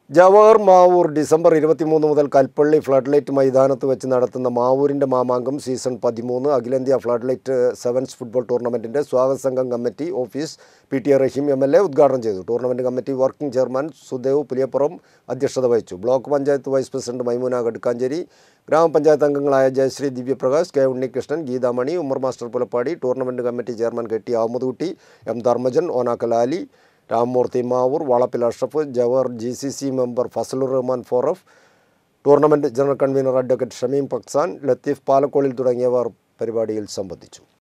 Jawahar Mavoor December 23 മുതൽ Kalpally flood മൈതാനത്ത് വെച്ച് നടത്തുന്ന മാവൂരിൻ്റെ മാമാങ്കം സീസൺ 13 അഖിലേന്ത്യാ ഫ്ലഡ് സെവൻസ് ഫുട്ബോൾ ടൂർണമെൻറ്റിൻ്റെ സ്വാഗത സംഘം കമ്മിറ്റി ഓഫീസ് P.T. റഹീം MLA ഉദ്ഘാടനം ചെയ്തു. Tournament committee working chairman Sudev Puliyappuram അധ്യക്ഷത വഹിച്ചു. Block panchayat vice president Maimoona Gadkancheri, ഗ്രാമപഞ്ചായത്ത് അംഗങ്ങളായ Jayasree Divyaprakash, K. Unnikrishnan, Geethamani, Ummer master Pulappadi, tournament committee chairman K.T. Ahammed Kutty, M. Dharmajan, Onakkal Ali, Ramamoorthy Mavoor, Valappil Ashraf, Jawahar GCC member Fazlur Rahman ഫോറഫ്, tournament general convener advocate Shameem പക്സാൻ, ലത്തീഫ് പാലക്കോളിൽ തുടങ്ങിയവർ പരിപാടിയിൽ സംബന്ധിച്ചു.